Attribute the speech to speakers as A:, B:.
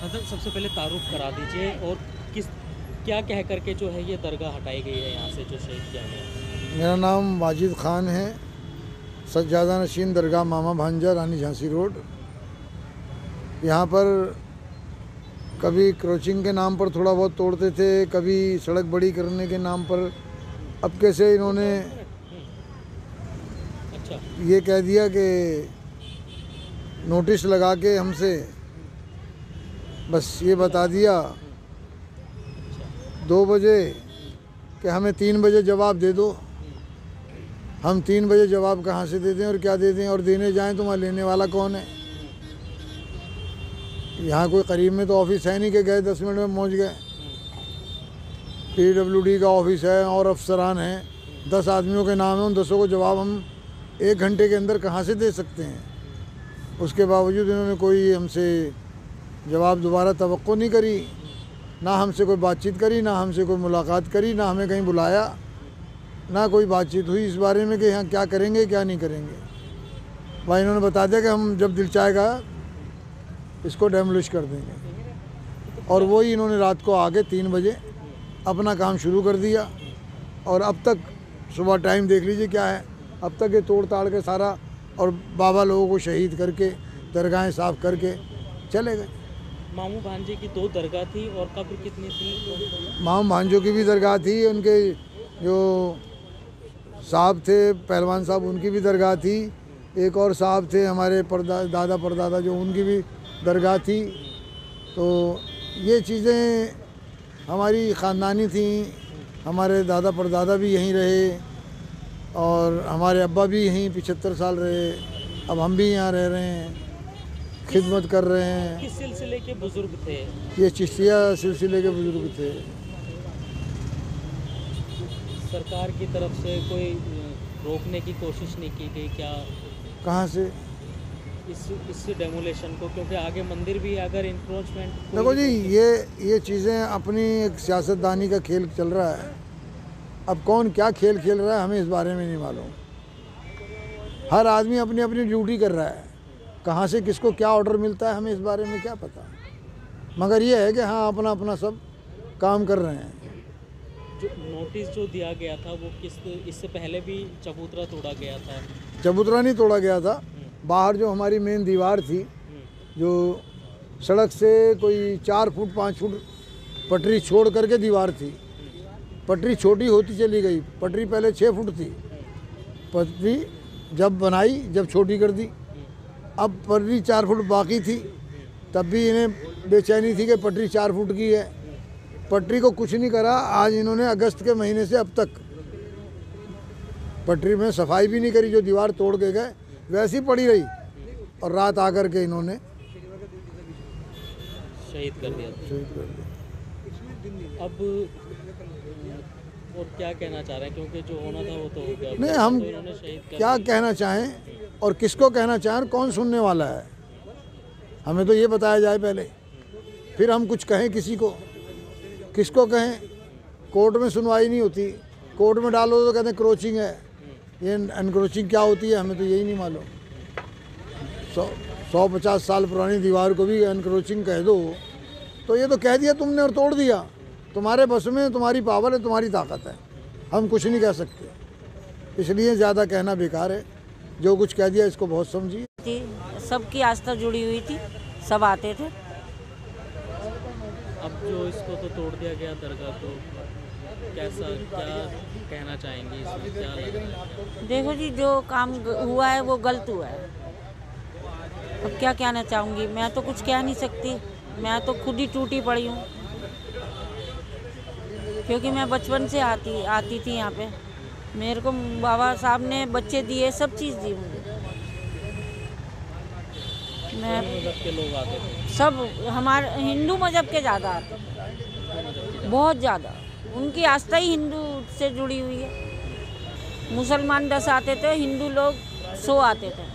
A: हज़रत सबसे पहले तारुफ़ करा दीजिए और किस क्या कह कर के जो है ये दरगाह हटाई गई है यहाँ से जो शहीद किया गया?
B: मेरा नाम वाजिद ख़ान है। सज्जादा नशीन दरगाह मामा भांजा, रानी झांसी रोड। यहाँ पर कभी क्रॉचिंग के नाम पर थोड़ा बहुत तोड़ते थे, कभी सड़क बड़ी करने के नाम पर। अब कैसे इन्होंने
A: अच्छा।
B: ये कह दिया कि नोटिस लगा के हमसे बस ये बता दिया 2 बजे कि हमें 3 बजे जवाब दे दो। हम 3 बजे जवाब कहाँ से दे दें और क्या दे दें, और देने जाएं तो वहाँ लेने वाला कौन है? यहाँ कोई करीब में तो ऑफिस है नहीं कि गए 10 मिनट में पहुँच गए। PWD का ऑफिस है और अफसरान हैं, 10 आदमियों के नाम हैं, उन 10 को जवाब हम 1 घंटे के अंदर कहाँ से दे सकते हैं? उसके बावजूद इन्होंने कोई हमसे जवाब दोबारा तवक्को नहीं करी, ना हमसे कोई बातचीत करी, ना हमसे कोई मुलाकात करी, ना हमें कहीं बुलाया, ना कोई बातचीत हुई इस बारे में कि यहाँ क्या करेंगे क्या नहीं करेंगे। भाई इन्होंने बता दिया कि हम जब दिल चाहेगा इसको डेमोलिश कर देंगे, और वही इन्होंने रात को आके 3 बजे अपना काम शुरू कर दिया। और अब तक सुबह टाइम देख लीजिए क्या है, अब तक ये तोड़ ताड़ के सारा और बाबा लोगों को शहीद करके दरगाहें साफ़ करके चले गए।
A: मामू भांजे की 2 दरगाह थी और कब्र कितनी थी?
B: मामू भांजों की भी दरगाह थी, उनके जो साहब थे पहलवान साहब उनकी भी दरगाह थी, एक और साहब थे हमारे दादा परदादा जो उनकी भी दरगाह थी। तो ये चीज़ें हमारी ख़ानदानी थी, हमारे दादा परदादा भी यहीं रहे और हमारे अब्बा भी यहीं 75 साल रहे। अब हम भी यहाँ रह रहे हैं, खिदमत कर रहे हैं।
A: किस सिलसिले के बुज़ुर्ग थे?
B: ये चिश्तिया सिलसिले के बुज़ुर्ग थे।
A: सरकार की तरफ से कोई रोकने की कोशिश नहीं की गई क्या?
B: कहाँ से?
A: इस डेमोलेशन को, क्योंकि आगे मंदिर भी अगर इंक्रोचमेंट।
B: देखो जी, ये चीज़ें अपनी एक सियासतदानी का खेल चल रहा है। अब कौन क्या खेल खेल रहा है हमें इस बारे में नहीं मालूम। हर आदमी अपनी अपनी ड्यूटी कर रहा है, कहाँ से किसको क्या ऑर्डर मिलता है हमें इस बारे में क्या पता। मगर ये है कि हाँ अपना अपना सब काम कर रहे हैं।
A: जो नोटिस जो दिया गया था वो इससे पहले भी चबूतरा तोड़ा गया था?
B: चबूतरा नहीं तोड़ा गया था, बाहर जो हमारी मेन दीवार थी, जो सड़क से कोई 4 फुट 5 फुट पटरी छोड़ करके दीवार थी। पटरी छोटी होती चली गई, पटरी पहले 6 फुट थी, पटरी जब बनाई जब छोटी कर दी। अब पटरी 4 फुट बाकी थी, तब भी इन्हें बेचैनी थी कि पटरी 4 फुट की है। पटरी को कुछ नहीं करा, आज इन्होंने अगस्त के महीने से अब तक पटरी में सफाई भी नहीं करी। जो दीवार तोड़ के गए वैसी पड़ी रही, और रात आकर के इन्होंने
A: शहीद कर दिया। अब और क्या कहना चाह रहे हैं, क्योंकि जो होना था वो तो हो गया।
B: नहीं, हम
A: तो इन्होंने शहीद कर
B: क्या कहना चाहें और किसको कहना चाहें, कौन सुनने वाला है? हमें तो ये बताया जाए पहले, फिर हम कुछ कहें किसी को। किसको कहें? कोर्ट में सुनवाई नहीं होती, कोर्ट में डालो तो कहते हैं क्रोचिंग है। ये अनक्रोचिंग क्या होती है हमें तो यही नहीं मालूम। 150 साल पुरानी दीवार को भी अनक्रोचिंग कह दो तो ये तो कह दिया तुमने और तोड़ दिया। तुम्हारे बस में, तुम्हारी पावर है, तुम्हारी ताकत है, हम कुछ नहीं कह सकते। इसलिए ज़्यादा कहना बेकार है। जो कुछ कह दिया इसको बहुत समझिए।
C: सबकी आस्था जुड़ी हुई थी, सब आते थे।
A: अब जो इसको तो तोड़ दिया गया दरगाह को, कैसा क्या कहना चाहेंगे इसमें, क्या लग रहा है?
C: देखो जी, जो काम हुआ है वो गलत हुआ है। अब क्या कहना चाहूँगी, मैं तो कुछ कह नहीं सकती, मैं तो खुद ही टूटी पड़ी हूँ, क्योंकि मैं बचपन से आती थी यहाँ पे। मेरे को बाबा साहब ने बच्चे दिए, सब चीज़ दी मुझे। मैं
A: मज़हब के लोग आते थे?
C: सब हमारे हिंदू मज़हब के ज़्यादा आते हैं, बहुत ज़्यादा। उनकी आस्था ही हिंदू से जुड़ी हुई है। मुसलमान 10 आते थे, हिंदू लोग 100 आते थे।